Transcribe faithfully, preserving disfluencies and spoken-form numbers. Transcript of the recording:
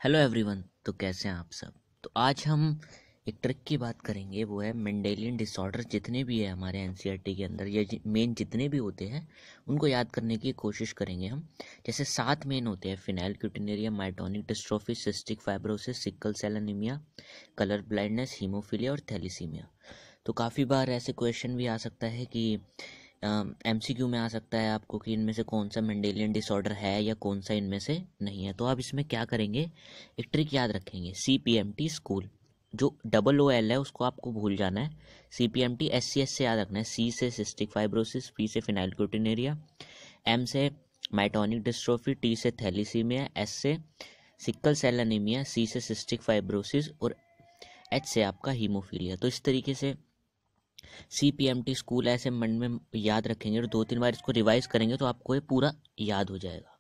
Hello everyone. तो कैसे हैं आप सब। तो आज हम एक ट्रिक की बात करेंगे, वो है मेंडेलियन डिसऑर्डर जितने भी है हमारे एनसीईआरटी के अंदर, या मेन जितने भी होते हैं उनको याद करने की कोशिश करेंगे हम। जैसे सात मेन होते हैं: phenylketonuria, myotonic dystrophy, cystic fibrosis, sickle cell anaemia, colour blindness, haemophilia और थैलीसीमिया। तो काफ़ी बार ऐसे क्वेश्चन भी आ सकता है कि एमसीक्यू में आ सकता है आपको कि इनमें से कौन सा मेंडेलियन डिसऑर्डर है या कौन सा इनमें से नहीं है। तो आप इसमें क्या करेंगे, एक ट्रिक याद रखेंगे, C P M T school. जो डबल ओ एल है उसको आपको भूल जाना है। C P M T S C S से याद रखना है। सी से सिस्टिक फाइब्रोसिस, पी से फिनाइलक्यूटिनेरिया, एम से माइटोनिक डिस्ट्रोफी, टी से थैलीसीमिया, एस से सिकल सेल एनीमिया, सी से सिस्टिक फाइब्रोसिस और एच से आपका हीमोफीलिया। तो इस तरीके से C P M T school ऐसे मन में याद रखेंगे और दो तीन बार इसको रिवाइज करेंगे तो आपको ये पूरा याद हो जाएगा।